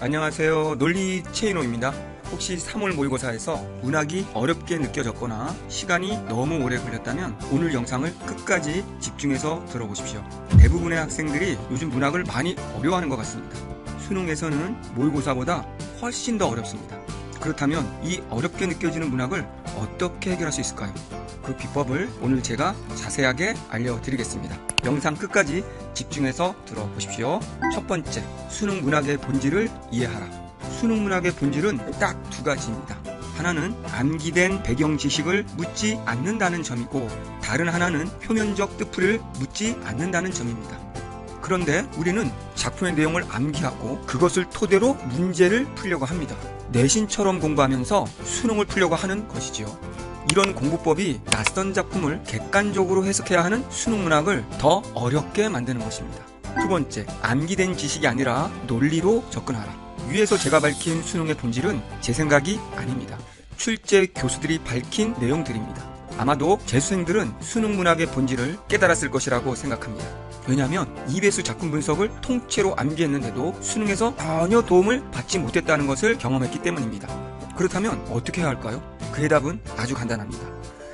안녕하세요. 논리 최인호입니다. 혹시 3월 모의고사에서 문학이 어렵게 느껴졌거나 시간이 너무 오래 걸렸다면 오늘 영상을 끝까지 집중해서 들어보십시오. 대부분의 학생들이 요즘 문학을 많이 어려워하는 것 같습니다. 수능에서는 모의고사보다 훨씬 더 어렵습니다. 그렇다면 이 어렵게 느껴지는 문학을 어떻게 해결할 수 있을까요? 그 비법을 오늘 제가 자세하게 알려드리겠습니다. 영상 끝까지 집중해서 들어보십시오. 첫 번째, 수능 문학의 본질을 이해하라. 수능 문학의 본질은 딱 두 가지입니다. 하나는 암기된 배경 지식을 묻지 않는다는 점이고, 다른 하나는 표면적 뜻풀이를 묻지 않는다는 점입니다. 그런데 우리는 작품의 내용을 암기하고 그것을 토대로 문제를 풀려고 합니다. 내신처럼 공부하면서 수능을 풀려고 하는 것이지요. 이런 공부법이 낯선 작품을 객관적으로 해석해야 하는 수능 문학을 더 어렵게 만드는 것입니다. 두 번째, 암기된 지식이 아니라 논리로 접근하라. 위에서 제가 밝힌 수능의 본질은 제 생각이 아닙니다. 출제 교수들이 밝힌 내용들입니다. 아마도 재수생들은 수능 문학의 본질을 깨달았을 것이라고 생각합니다. 왜냐하면 EBS 작품 분석을 통째로 암기했는데도 수능에서 전혀 도움을 받지 못했다는 것을 경험했기 때문입니다. 그렇다면 어떻게 해야 할까요? 그 해답은 아주 간단합니다.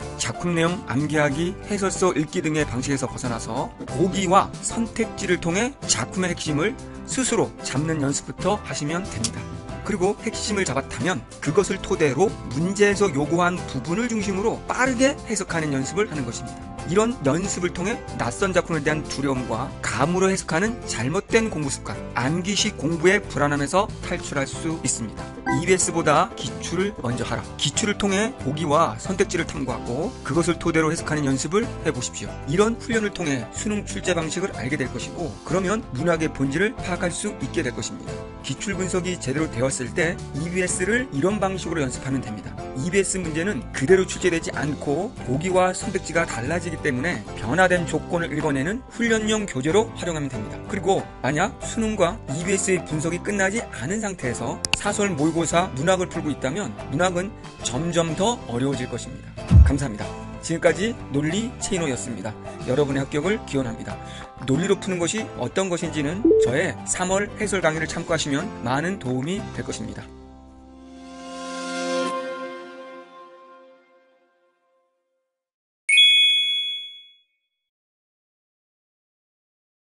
작품 내용 암기하기, 해설서 읽기 등의 방식에서 벗어나서 보기와 선택지를 통해 작품의 핵심을 스스로 잡는 연습부터 하시면 됩니다. 그리고 핵심을 잡았다면 그것을 토대로 문제에서 요구한 부분을 중심으로 빠르게 해석하는 연습을 하는 것입니다. 이런 연습을 통해 낯선 작품에 대한 두려움과 감으로 해석하는 잘못된 공부 습관, 암기식 공부의 불안함에서 탈출할 수 있습니다. EBS보다 기출을 먼저 하라. 기출을 통해 보기와 선택지를 탐구하고 그것을 토대로 해석하는 연습을 해보십시오. 이런 훈련을 통해 수능 출제 방식을 알게 될 것이고, 그러면 문학의 본질을 파악할 수 있게 될 것입니다. 기출 분석이 제대로 되었을 때 EBS를 이런 방식으로 연습하면 됩니다. EBS 문제는 그대로 출제되지 않고 보기와 선택지가 달라지기 때문에 변화된 조건을 읽어내는 훈련용 교재로 활용하면 됩니다. 그리고 만약 수능과 EBS의 분석이 끝나지 않은 상태에서 사설 모의고사 문학을 풀고 있다면 문학은 점점 더 어려워질 것입니다. 감사합니다. 지금까지 논리 최인호였습니다. 여러분의 합격을 기원합니다. 논리로 푸는 것이 어떤 것인지는 저의 3월 해설 강의를 참고하시면 많은 도움이 될 것입니다.